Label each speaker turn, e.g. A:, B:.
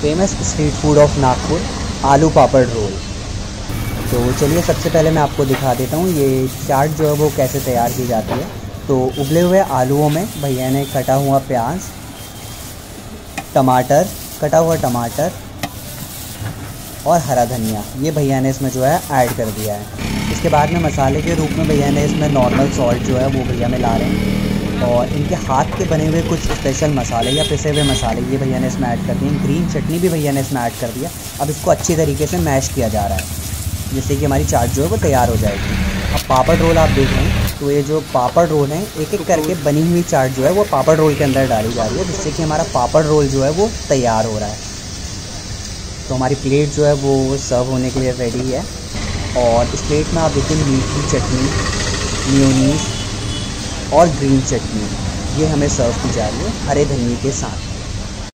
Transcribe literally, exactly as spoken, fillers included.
A: Famous street food of Nagpur, aloo papad role. तो चलिए सबसे पहले मैं आपको दिखा देता हूँ ये चाट जो है वो कैसे तैयार की जाती है। तो उबले हुए आलूओं में भैया ने कटा हुआ प्याज, टमाटर, कटा हुआ टमाटर और हरा धनिया ये भैया ने इसमें जो है ऐड कर दिया है। इसके बाद में मसाले के रूप में भैया ने इसमें नॉर्मल सॉल्ट जो है वो भैया मिला रहे हैं, और इनके हाथ के बने हुए कुछ स्पेशल मसाले या पिसे हुए मसाले ये भैया ने इसमें ऐड कर दिए। ग्रीन चटनी भी भैया ने इसमें ऐड कर दिया। अब इसको अच्छी तरीके से मैश किया जा रहा है जिससे कि हमारी चाट जो है वो तैयार हो जाएगी। अब पापड़ रोल आप देख रहे हैं, तो ये जो पापड़ रोल है एक एक करके बनी हुई चाट जो है वो पापड़ रोल के अंदर डाली जा रही है, जिससे कि हमारा पापड़ रोल जो है वो तैयार हो रहा है। तो हमारी प्लेट जो है वो सर्व होने के लिए रेडी है, और इस प्लेट में आप देखिए मीठी चटनी, मेयोनीज और ग्रीन चटनी ये हमें सर्व की जा रही है हरे धनिए के साथ।